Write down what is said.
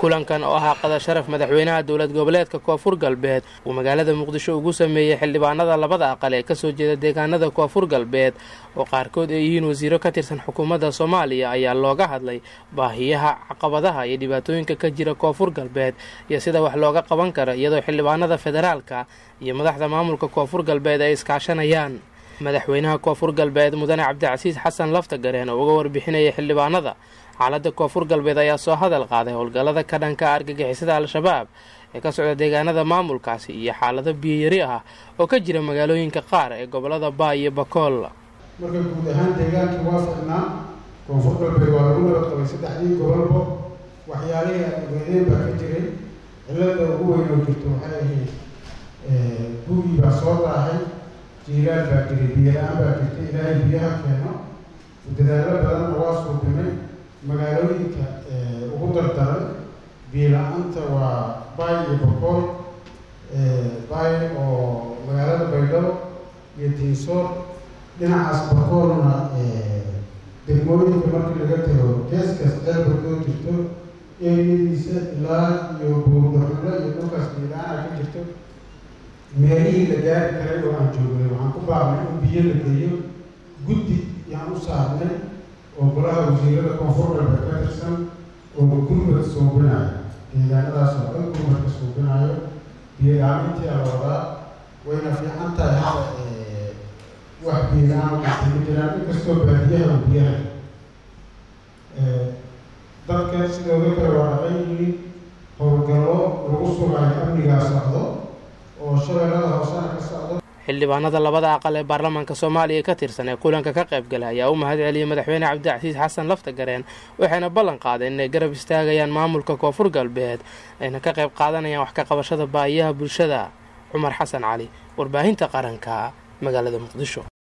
kulankan oo ahaa qada sharaf madaxweynaha dowlad goboleedka Koonfur Galbeed uu magaalada Muqdisho ugu sameeyay xildhibaanada labada aqal ee ka soo jeeda deegaanada Koonfur Galbeed oo qaarkood ay yihiin wasiiro ka tirsan xukuumadda Soomaaliya ayaa looga hadlay baahiyaha caqabadaha iyo dhibaatooyinka ka jira Koonfur Galbeed iyo sida wax looga qaban karo iyadoo xildhibaanada federaalka iyo madaxda maamulka Koonfur Galbeed ay iskaashanayaan. madaxweynaha Koonfur Galbeed Mudane Cabdicasiis Xasan Laftagareen oo uga warbixinaya xildhibaanada xaaladda Koonfur Galbeed ayaa soo hadal qaaday howlgallada ka dhanka argagixisada al-shabaab ee ka socda deegaanada maamulkaasi iyo xaalado biyo yari ah oo ka jira magaalooyinka qaar ee gobolada Baay iyo Bakool. marka guud ahaan deegaankii waa fadhnaa Koonfur Galbeed waa lagu nabad qabay saddexdii gobolba waxyaalihii adeegyada baa ka jiray cilada ugu weyn oo jirto waxay ahayd buugii baa soo daahay jiilaal baa jiray biyo-la-aan baa jirtay ilaahay biyaha keeno dadaallo badanna waa suubinay magaalooyinka ugu dardaran biyo-la-aanta waa Baay iyo Bakool Baay oo magaalada Baydhabo iyo Diinsoor dhinacaas Bakoolna degmooyinka markii laga tago geeskaas ceelbarkoo jirto eryadiisa ilaa iyo buurdaxulo iyo dhulkaas biyo-la-aan ka jirto meelihii la gaari karay oo aan joognay waxaan ku baaqnay in biyo la geeyo guddi yaan u saarnay oo golaha wasiirada Koonfur Galbeed ka tirsan oo gurmad suubinayo deegaanadaas oo dhan gurmadka suubinayo biyo-la-aantii la wadaa wayna fiican tahay hadda wax biyo-la-aan ma jiraan inkastoo baadiyaha u biyaha dadka sidooda kale waa dhaqan yihiin howlgallo lagu sugayo amnigaa socdo oo shabeellada hoosena ka socdo. xildhibaanada labada aqal ee baarlamaanka Soomaaliya ka tirsan ee kulanka ka qayb galay ayaa u mahad celiyay madaxweyne Cabdicasiis Xasan Laftagareen waxayna ballan qaadeen inay garab istaagayaan maamulka Koonfur Galbeed ayna ka qayb qaadanayaan wax ka qabashada baahiyaha bulshada. Cumar Xasan Cali, warbaahinta qaranka, magaalada Muqdisho.